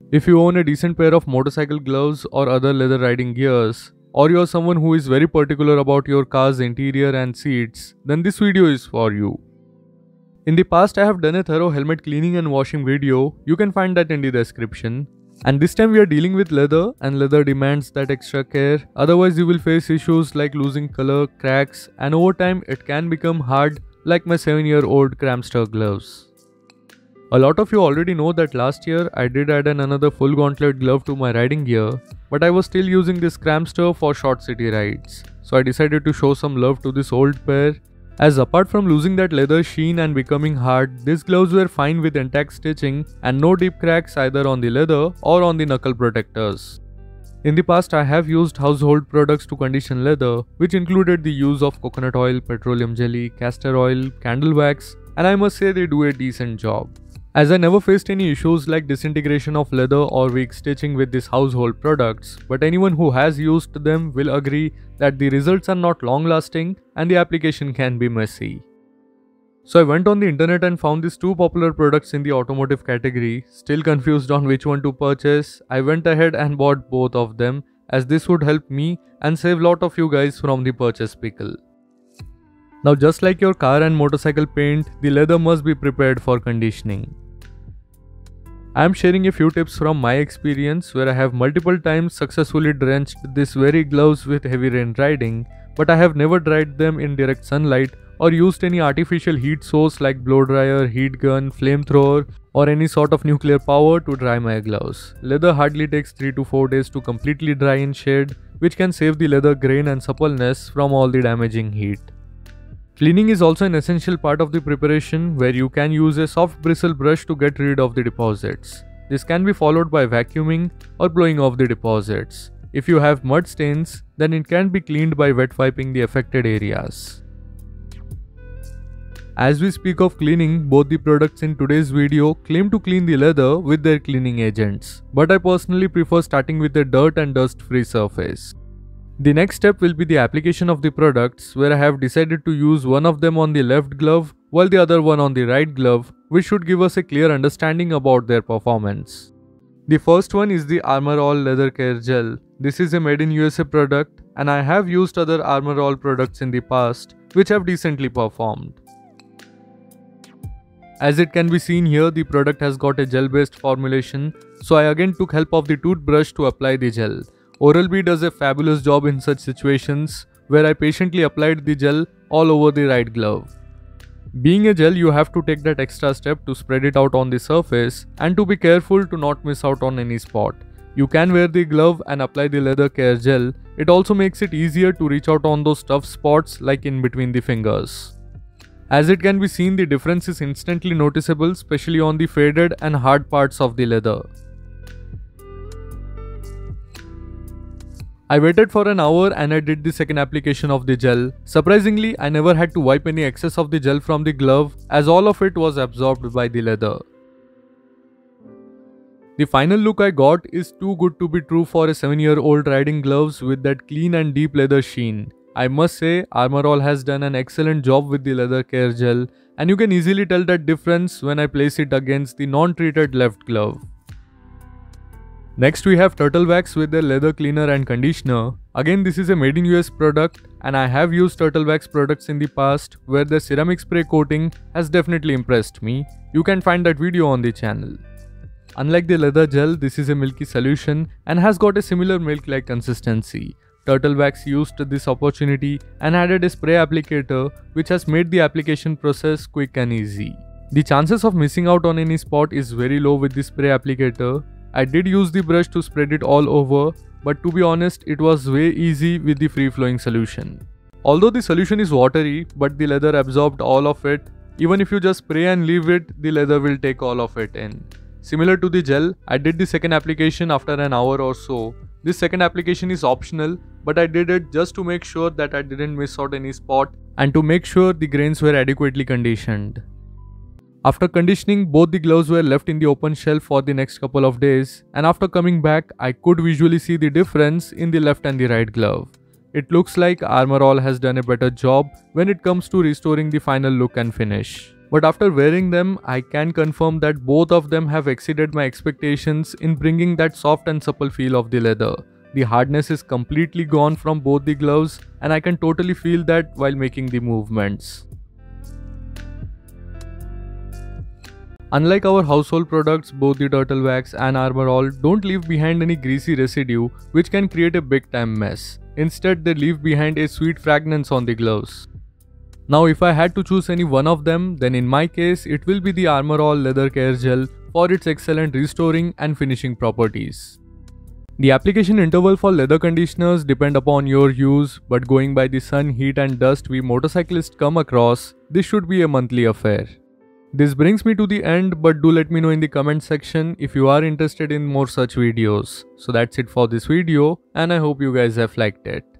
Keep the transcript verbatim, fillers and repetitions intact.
If you own a decent pair of motorcycle gloves or other leather riding gears, or you are someone who is very particular about your car's interior and seats, then this video is for you. In the past I have done a thorough helmet cleaning and washing video, you can find that in the description. And this time we are dealing with leather, and leather demands that extra care, otherwise you will face issues like losing color, cracks, and over time it can become hard like my seven year old Cramster gloves. A lot of you already know that last year I did add an another full gauntlet glove to my riding gear, but I was still using this Cramster for short city rides. So I decided to show some love to this old pair, as apart from losing that leather sheen and becoming hard, these gloves were fine with intact stitching and no deep cracks either on the leather or on the knuckle protectors. In the past I have used household products to condition leather, which included the use of coconut oil, petroleum jelly, castor oil, candle wax, and I must say they do a decent job. As I never faced any issues like disintegration of leather or weak stitching with these household products, but anyone who has used them will agree that the results are not long lasting and the application can be messy. So I went on the internet and found these two popular products in the automotive category. Still confused on which one to purchase, I went ahead and bought both of them, as this would help me and save lot of you guys from the purchase pickle. Now just like your car and motorcycle paint, the leather must be prepared for conditioning. I am sharing a few tips from my experience where I have multiple times successfully drenched these very gloves with heavy rain riding, but I have never dried them in direct sunlight or used any artificial heat source like blow dryer, heat gun, flamethrower, or any sort of nuclear power to dry my gloves. Leather hardly takes three to four days to completely dry in shade, which can save the leather grain and suppleness from all the damaging heat. Cleaning is also an essential part of the preparation, where you can use a soft bristle brush to get rid of the deposits. This can be followed by vacuuming or blowing off the deposits. If you have mud stains, then it can be cleaned by wet wiping the affected areas. As we speak of cleaning, both the products in today's video claim to clean the leather with their cleaning agents, but I personally prefer starting with a dirt and dust free surface. The next step will be the application of the products, where I have decided to use one of them on the left glove while the other one on the right glove, which should give us a clear understanding about their performance. The first one is the Armor All Leather Care Gel. This is a made in U S A product, and I have used other Armor All products in the past which have decently performed. As it can be seen here, the product has got a gel based formulation, so I again took help of the toothbrush to apply the gel. Oral-B does a fabulous job in such situations, where I patiently applied the gel all over the right glove. Being a gel, you have to take that extra step to spread it out on the surface and to be careful to not miss out on any spot. You can wear the glove and apply the leather care gel. It also makes it easier to reach out on those tough spots like in between the fingers. As it can be seen, the difference is instantly noticeable, especially on the faded and hard parts of the leather. I waited for an hour and I did the second application of the gel. Surprisingly, I never had to wipe any excess of the gel from the glove, as all of it was absorbed by the leather. The final look I got is too good to be true for a seven year old riding gloves with that clean and deep leather sheen. I must say, Armor All has done an excellent job with the leather care gel, and you can easily tell that difference when I place it against the non-treated left glove. Next we have Turtle Wax with their leather cleaner and conditioner. Again, this is a made in U S product, and I have used Turtle Wax products in the past where the ceramic spray coating has definitely impressed me. You can find that video on the channel. Unlike the leather gel, this is a milky solution and has got a similar milk-like consistency. Turtle Wax used this opportunity and added a spray applicator, which has made the application process quick and easy. The chances of missing out on any spot is very low with the spray applicator. I did use the brush to spread it all over, but to be honest, it was way easy with the free flowing solution. Although the solution is watery, but the leather absorbed all of it. Even if you just spray and leave it, the leather will take all of it in. Similar to the gel, I did the second application after an hour or so. This second application is optional, but I did it just to make sure that I didn't miss out any spot and to make sure the grains were adequately conditioned. After conditioning, both the gloves were left in the open shelf for the next couple of days, and after coming back, I could visually see the difference in the left and the right glove. It looks like Armor All has done a better job when it comes to restoring the final look and finish. But after wearing them, I can confirm that both of them have exceeded my expectations in bringing that soft and supple feel of the leather. The hardness is completely gone from both the gloves, and I can totally feel that while making the movements. Unlike our household products, both the Turtle Wax and Armor All don't leave behind any greasy residue which can create a big time mess. Instead, they leave behind a sweet fragrance on the gloves. Now if I had to choose any one of them, then in my case it will be the Armor All Leather Care Gel for its excellent restoring and finishing properties. The application interval for leather conditioners depend upon your use, but going by the sun, heat and dust we motorcyclists come across, this should be a monthly affair. This brings me to the end, but do let me know in the comment section if you are interested in more such videos. So that's it for this video, and I hope you guys have liked it.